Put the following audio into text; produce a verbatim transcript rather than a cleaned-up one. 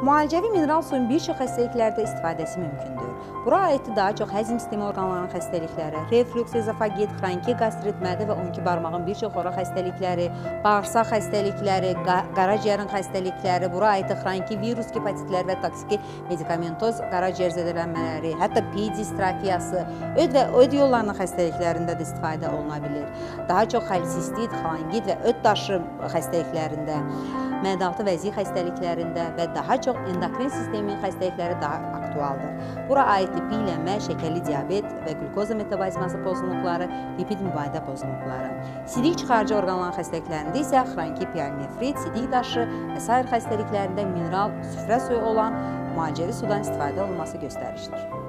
Müalicəvi mineral suyun bir çox xəstəliklərdə istifadəsi mümkündür. Bura aid daha çox həzm sistemi orqanlarının xəstəlikləri, reflüks, ezofagit, xronki qastrit, mədə və on iki barmağın bir çox oraq xəstəlikləri, bağırsaq xəstəlikləri, qaraciyərin xəstəlikləri, bura aid xronki virus, hepatitlər və toksiki medikamentoz qaraciyər zədələnmələri, hətta pi distrofiyası, öd və öd yollarının xəstəliklərində də istifadə oluna bilir. Daha çox xolesistit, xolangit və öd daşı xəstəliklərində, mədə-altı vəzi xəstəliklərində və daha çox endokrin sistemin xəstəlikləri daha aktualdır. Bura aid lipidlənmə, şəkərli diabet və qlukoza metabolizması pozğunluqları, lipid mübadilə pozğunluqları. Sidik çıxarıcı orqanların xəstəliklərində isə xronki pielonefrit, sidik daşı və sair xəstəliklərində mineral süfrə suyu olan müalicəvi sudan istifadə olunması göstərişdir.